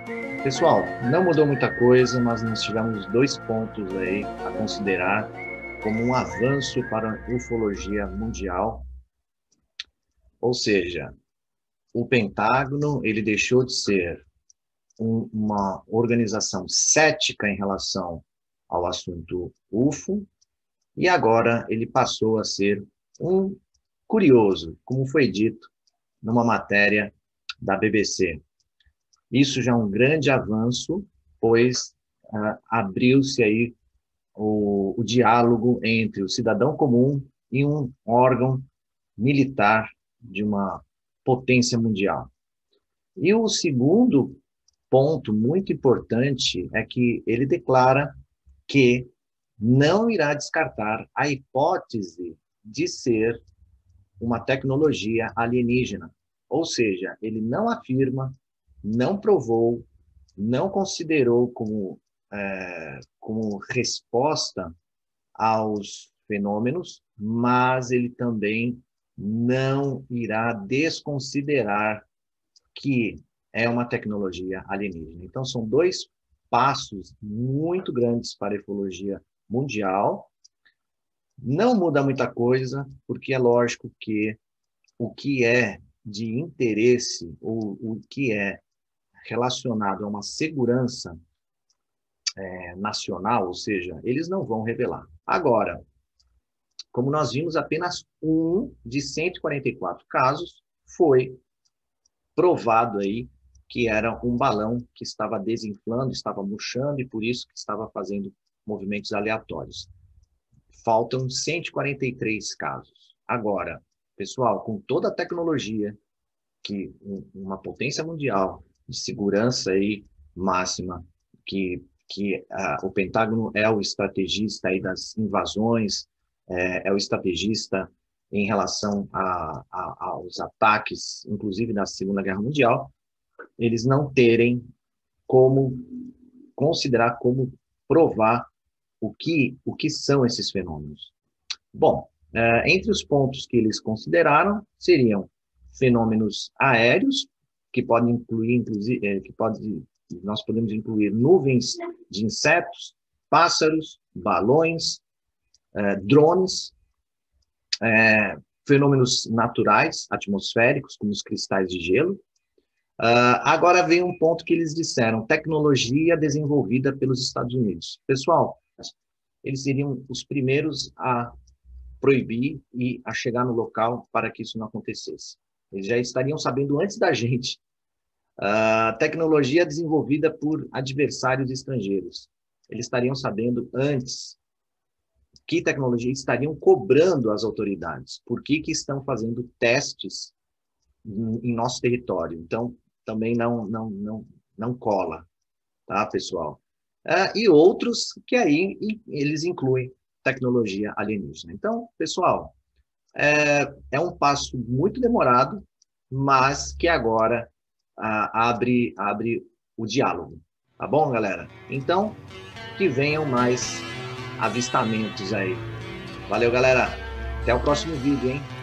Pessoal, não mudou muita coisa, mas nós tivemos dois pontos aí a considerar como um avanço para a ufologia mundial, ou seja, o Pentágono ele deixou de ser uma organização cética em relação ao assunto UFO e agora ele passou a ser um curioso, como foi dito numa matéria da BBC. Isso já é um grande avanço, pois abriu-se aí o diálogo entre o cidadão comum e um órgão militar de uma potência mundial. E o segundo ponto muito importante é que ele declara que não irá descartar a hipótese de ser uma tecnologia alienígena. Ou seja, ele não afirma, não provou, não considerou como resposta aos fenômenos, mas ele também não irá desconsiderar que é uma tecnologia alienígena. Então, são dois passos muito grandes para a ufologia mundial. Não muda muita coisa, porque é lógico que o que é de interesse, ou o que é relacionado a uma segurança nacional, ou seja, eles não vão revelar. Agora, como nós vimos, apenas um de 144 casos foi provado aí que era um balão que estava desinflando, estava murchando e por isso que estava fazendo movimentos aleatórios. Faltam 143 casos. Agora, pessoal, com toda a tecnologia que uma potência mundial de segurança aí máxima, que o Pentágono é o estrategista aí das invasões, é o estrategista em relação aos ataques, inclusive na Segunda Guerra Mundial, eles não terem como considerar, como provar o que são esses fenômenos. Bom, entre os pontos que eles consideraram seriam fenômenos aéreos, que podem incluir, inclusive, nós podemos incluir nuvens de insetos, pássaros, balões, drones, fenômenos naturais, atmosféricos, como os cristais de gelo. Agora vem um ponto que eles disseram, tecnologia desenvolvida pelos Estados Unidos. Pessoal, eles seriam os primeiros a proibir e a chegar no local para que isso não acontecesse. Eles já estariam sabendo antes da gente. Tecnologia desenvolvida por adversários estrangeiros. Eles estariam sabendo antes que tecnologia estariam cobrando as autoridades. Por que estão fazendo testes em nosso território? Então, também não cola, tá, pessoal? E outros que aí eles incluem tecnologia alienígena. Então, pessoal, é um passo muito demorado, mas que agora abre o diálogo. Tá bom, galera? Então, que venham mais avistamentos aí. Valeu, galera. Até o próximo vídeo, hein?